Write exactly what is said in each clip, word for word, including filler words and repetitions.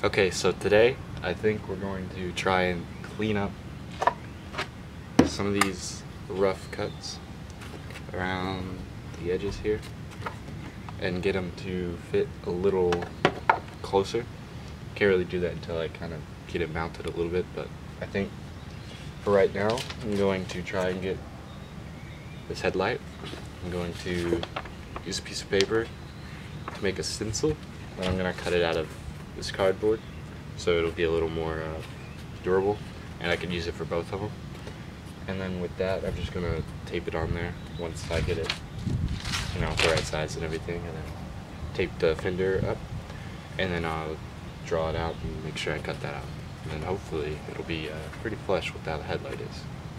Okay, so today I think we're going to try and clean up some of these rough cuts around the edges here and get them to fit a little closer. Can't really do that until I kind of get it mounted a little bit, but I think for right now I'm going to try and get this headlight. I'm going to use a piece of paper to make a stencil, and I'm going to cut it out of this cardboard so it'll be a little more uh, durable, and I can use it for both of them. And then with that, I'm just going to tape it on there once I get it, you know, the right size and everything, and then tape the fender up, and then I'll draw it out and make sure I cut that out. And then hopefully it'll be uh, pretty flush with how the headlight is.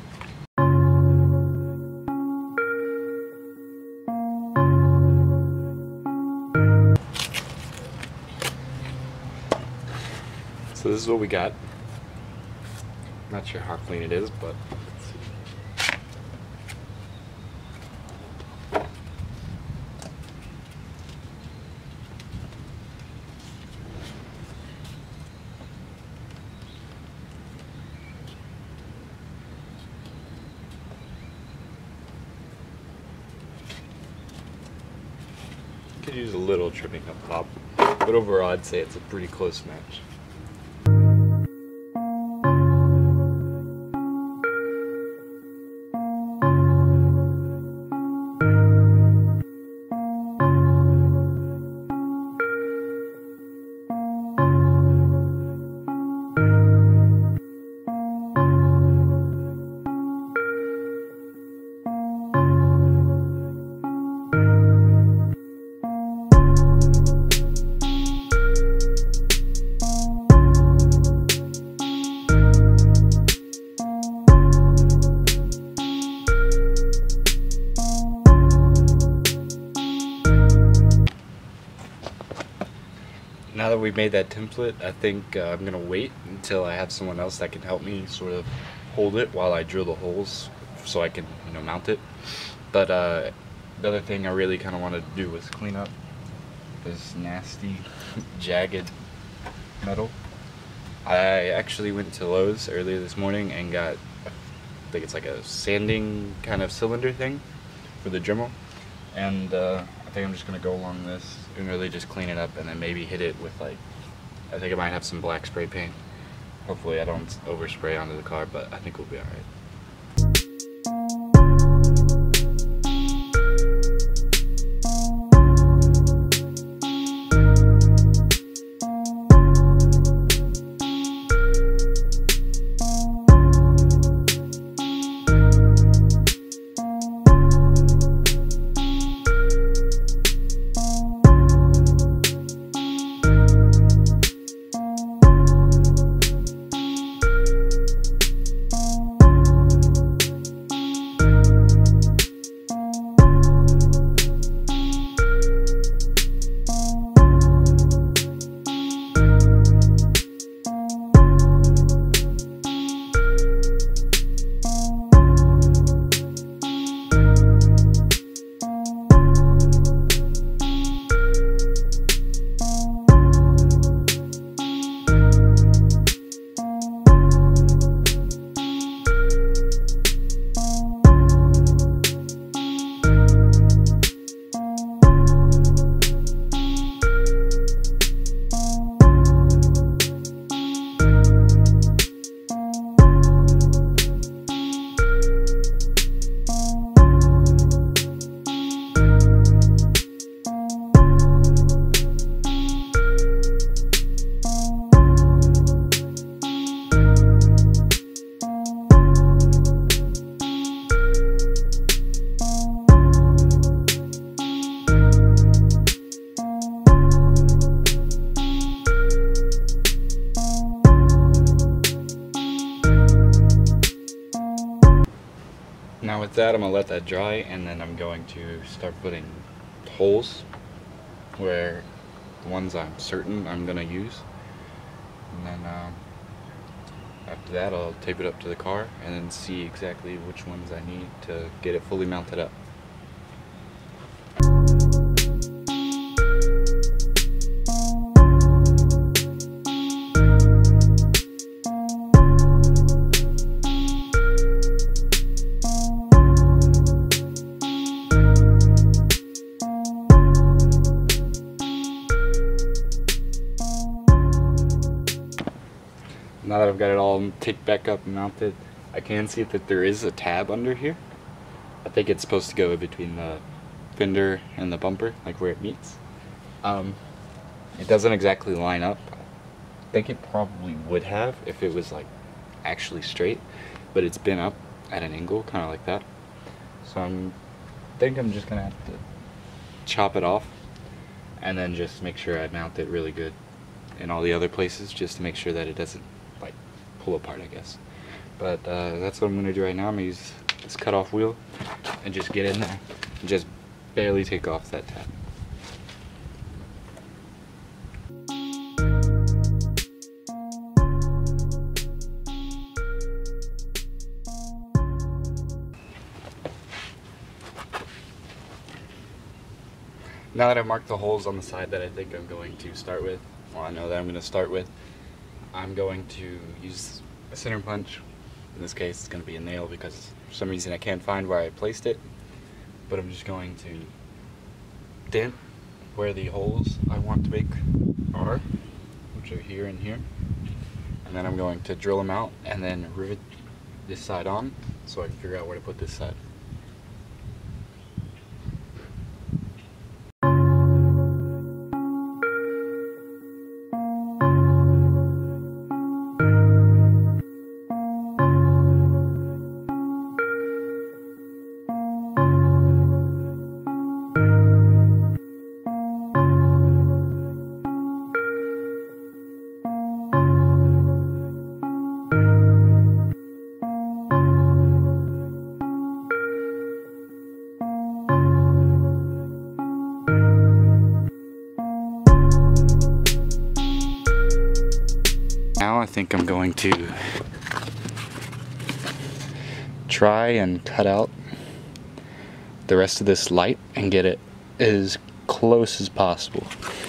So this is what we got. Not sure how clean it is, but let's see. Could use a little trimming up top, but overall I'd say it's a pretty close match. Now that we've made that template, I think uh, I'm going to wait until I have someone else that can help me sort of hold it while I drill the holes so I can, you know, mount it. But uh, the other thing I really kind of wanted to do was clean up this nasty, jagged metal. I actually went to Lowe's earlier this morning and got, I think it's like a sanding kind of cylinder thing for the Dremel. And uh, I think I'm just going to go along this and really just clean it up and then maybe hit it with, like, I think I might have some black spray paint. Hopefully I don't overspray onto the car, but I think we'll be alright. Now with that, I'm going to let that dry, and then I'm going to start putting holes where the ones I'm certain I'm going to use. And then um, after that, I'll tape it up to the car and then see exactly which ones I need to get it fully mounted up. now that I've got it all taped back up and mounted, I can see that there is a tab under here. I think it's supposed to go between the fender and the bumper, like where it meets. Um, it doesn't exactly line up. I think it probably would have if it was like actually straight, but it's been up at an angle, kind of like that. So I'm think I'm just gonna have to chop it off and then just make sure I mount it really good in all the other places, just to make sure that it doesn't like pull apart, I guess. But uh, that's what I'm gonna do right now. I'm gonna use this cut-off wheel and just get in there and just barely take off that tab. Now that I've marked the holes on the side that I think I'm going to start with, well, I know that I'm going to start with, I'm going to use a center punch. In this case, it's going to be a nail because for some reason I can't find where I placed it. But I'm just going to dent where the holes I want to make are, which are here and here. And then I'm going to drill them out and then rivet this side on so I can figure out where to put this side. Now I think I'm going to try and cut out the rest of this light and get it as close as possible.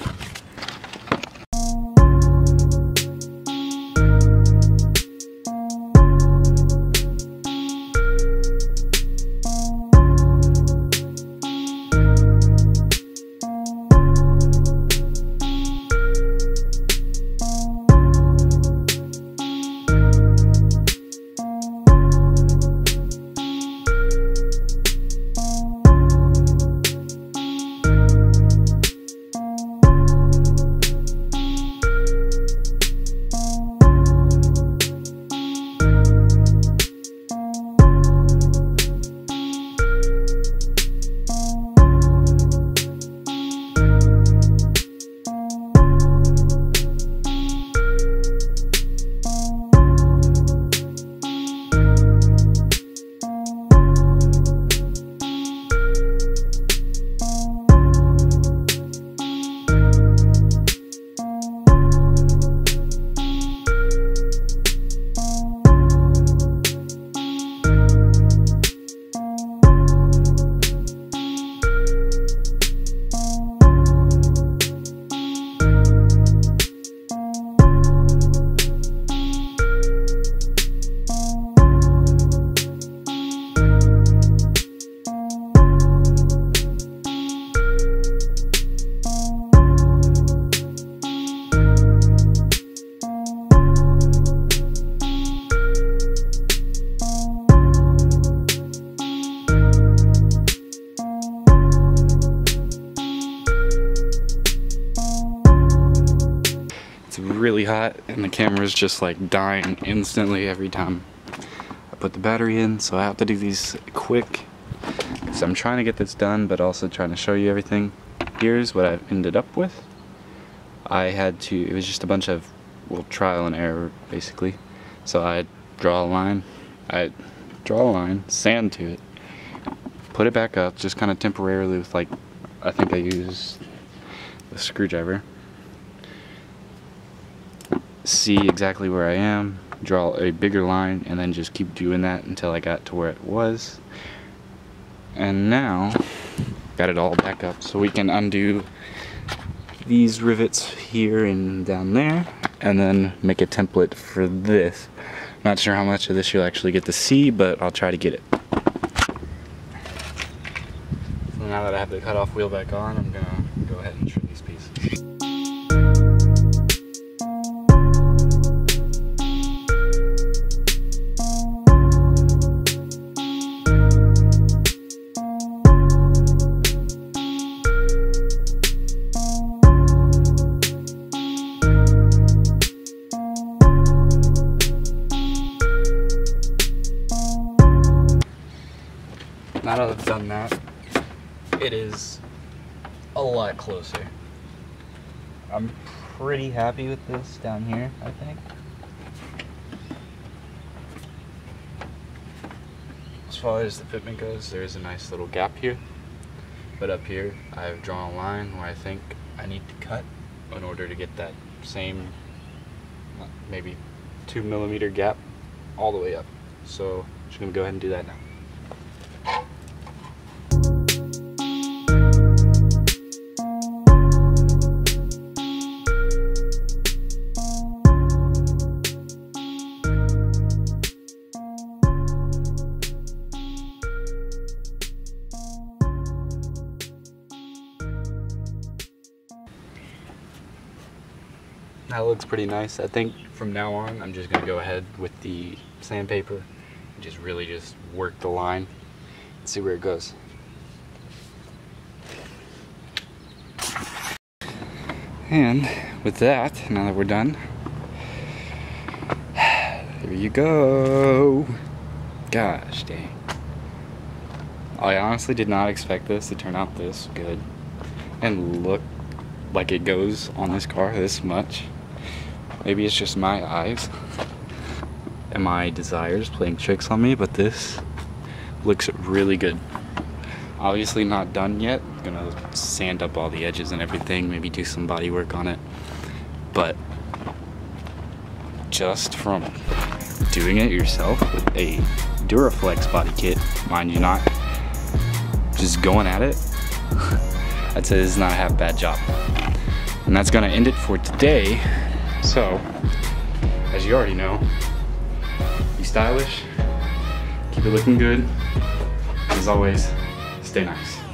Really hot and the camera's just like dying instantly every time I put the battery in, so I have to do these quick. So I'm trying to get this done but also trying to show you everything. Here's what I've ended up with. I had to, it was just a bunch of, well, trial and error basically. So I draw a line, I draw a line, sand to it, put it back up just kind of temporarily with like, I think I used a screwdriver. See exactly where I am, draw a bigger line, and then just keep doing that until I got to where it was. And now, got it all back up so we can undo these rivets here and down there, and then make a template for this. Not sure how much of this you'll actually get to see, but I'll try to get it. So now that I have the cutoff wheel back on, I'm gonna go ahead and trim these pieces. now that I've done that, it is a lot closer. I'm pretty happy with this down here, I think. As far as the fitment goes, there is a nice little gap here. But up here, I've drawn a line where I think I need to cut in order to get that same, maybe two millimeter gap all the way up. So I'm just gonna go ahead and do that now. That looks pretty nice. I think from now on, I'm just gonna go ahead with the sandpaper and just really just work the line and see where it goes. And with that, now that we're done, there you go. Gosh dang. I honestly did not expect this to turn out this good and look like it goes on this car this much. Maybe it's just my eyes and my desires playing tricks on me, but this looks really good. Obviously not done yet. I'm gonna sand up all the edges and everything, maybe do some body work on it. But just from doing it yourself with a Duraflex body kit, mind you, not just going at it, I'd say this is not a half bad job. And that's gonna end it for today. So, as you already know, be stylish, keep it looking good, as always, stay nice.